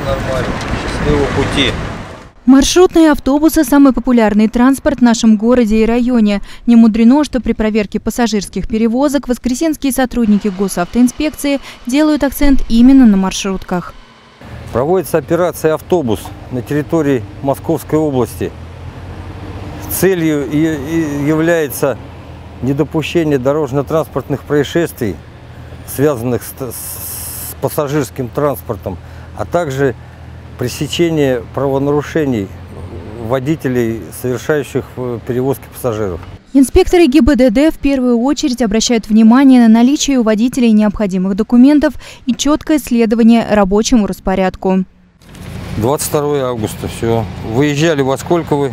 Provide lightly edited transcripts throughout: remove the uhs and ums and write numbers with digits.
нормально. Счастливого пути. Маршрутные автобусы – самый популярный транспорт в нашем городе и районе. Не мудрено, что при проверке пассажирских перевозок воскресенские сотрудники госавтоинспекции делают акцент именно на маршрутках. Проводится операция «Автобус» на территории Московской области. Целью является недопущение дорожно-транспортных происшествий, связанных с пассажирским транспортом, а также пресечение правонарушений водителей, совершающих перевозки пассажиров. Инспекторы ГИБДД в первую очередь обращают внимание на наличие у водителей необходимых документов и четкое следование рабочему распорядку. 22 августа, все. Выезжали во сколько вы?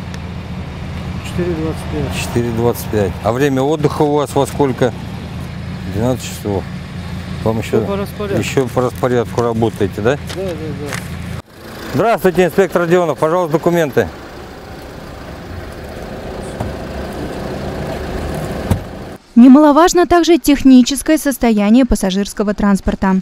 4:25. 4:25. А время отдыха у вас во сколько? 12 часов. Вам еще по распорядку работаете, да? Да. Здравствуйте, инспектор Родионов. Пожалуйста, документы. Немаловажно также техническое состояние пассажирского транспорта.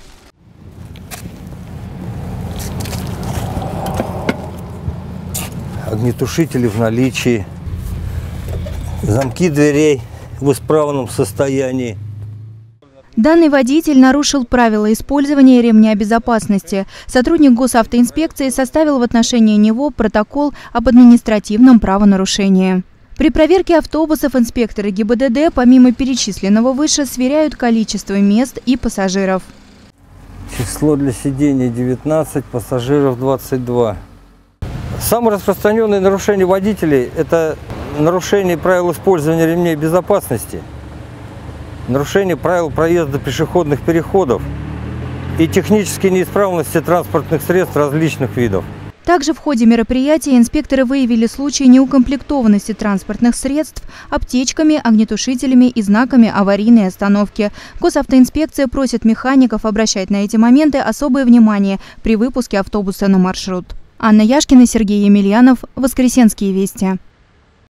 Огнетушители в наличии. Замки дверей в исправном состоянии. Данный водитель нарушил правила использования ремня безопасности. Сотрудник госавтоинспекции составил в отношении него протокол об административном правонарушении. При проверке автобусов инспекторы ГИБДД помимо перечисленного выше сверяют количество мест и пассажиров. Число для сидения 19, пассажиров 22. Самое распространенное нарушение водителей – это нарушение правил использования ремней безопасности, нарушение правил проезда пешеходных переходов и технические неисправности транспортных средств различных видов. Также в ходе мероприятия инспекторы выявили случаи неукомплектованности транспортных средств аптечками, огнетушителями и знаками аварийной остановки. Госавтоинспекция просит механиков обращать на эти моменты особое внимание при выпуске автобуса на маршрут. Анна Яшкина, Сергей Емельянов. Воскресенские вести.